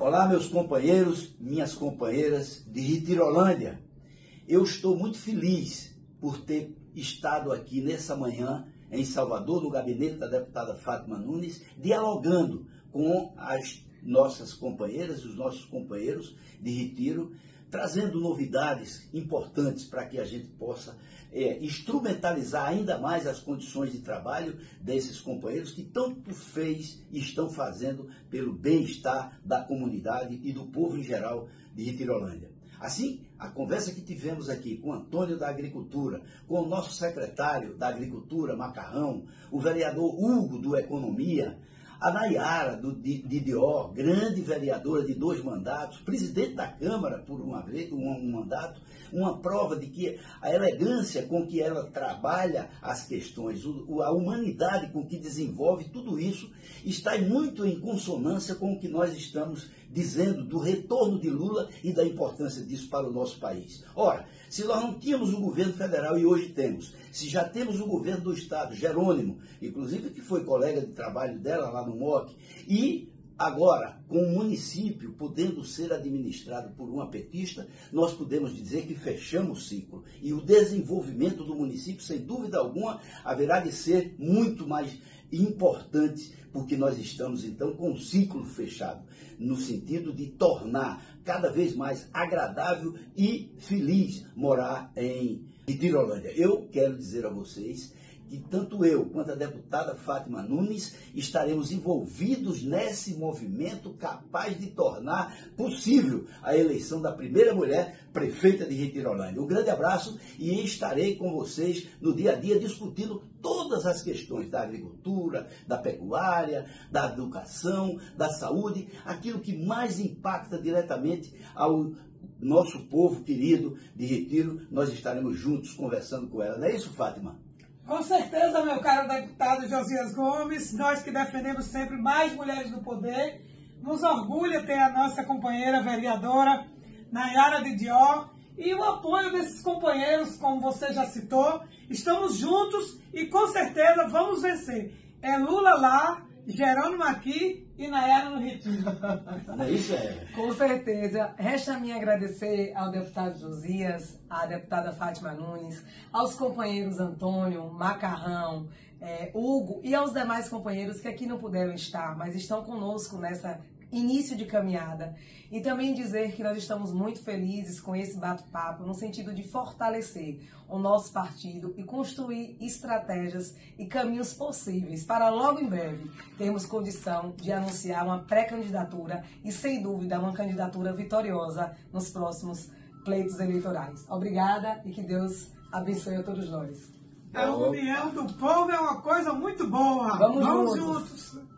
Olá, meus companheiros, minhas companheiras de Retirolândia. Eu estou muito feliz por ter estado aqui nessa manhã em Salvador, no gabinete da deputada Fátima Nunes, dialogando com as nossas companheiras, os nossos companheiros de Retiro, trazendo novidades importantes para que a gente possa instrumentalizar ainda mais as condições de trabalho desses companheiros que tanto fez e estão fazendo pelo bem-estar da comunidade e do povo em geral de Retirolândia. Assim, a conversa que tivemos aqui com o Antônio da Agricultura, com o nosso secretário da Agricultura, Macarrão, o vereador Hugo do Economia, a Nayara de Dior, grande vereadora de 2 mandatos, presidente da Câmara por um mandato, uma prova de que a elegância com que ela trabalha as questões, a humanidade com que desenvolve tudo isso, está muito em consonância com o que nós estamos dizendo do retorno de Lula e da importância disso para o nosso país. Ora, se nós não tínhamos o governo federal e hoje temos, se já temos o governo do estado, Jerônimo, inclusive que foi colega de trabalho dela lá no MOC, e agora, com o município podendo ser administrado por uma petista, nós podemos dizer que fechamos o ciclo. E o desenvolvimento do município, sem dúvida alguma, haverá de ser muito mais importante, porque nós estamos, então, com um ciclo fechado, no sentido de tornar cada vez mais agradável e feliz morar em Retirolândia. Eu quero dizer a vocês que tanto eu quanto a deputada Fátima Nunes estaremos envolvidos nesse movimento capaz de tornar possível a eleição da primeira mulher prefeita de Retirolândia. Um grande abraço e estarei com vocês no dia a dia discutindo todas as questões da agricultura, da pecuária, da educação, da saúde, aquilo que mais impacta diretamente ao nosso povo querido de Retiro. Nós estaremos juntos conversando com ela. Não é isso, Fátima? Com certeza, meu caro deputado Josias Gomes, nós que defendemos sempre mais mulheres no poder, nos orgulha ter a nossa companheira vereadora Nayara de Dior e o apoio desses companheiros, como você já citou. Estamos juntos e com certeza vamos vencer. É Lula lá, Jerônimo aqui e Nayara no Retiro. É isso, é. Com certeza. Resta-me mim agradecer ao deputado Josias, à deputada Fátima Nunes, aos companheiros Antônio, Macarrão, Hugo e aos demais companheiros que aqui não puderam estar, mas estão conosco nessa início de caminhada. E também dizer que nós estamos muito felizes com esse bate-papo no sentido de fortalecer o nosso partido e construir estratégias e caminhos possíveis para logo em breve termos condição de anunciar uma pré-candidatura e, sem dúvida, uma candidatura vitoriosa nos próximos pleitos eleitorais. Obrigada e que Deus abençoe a todos nós. A união do povo é uma coisa muito boa. Vamos juntos. juntos.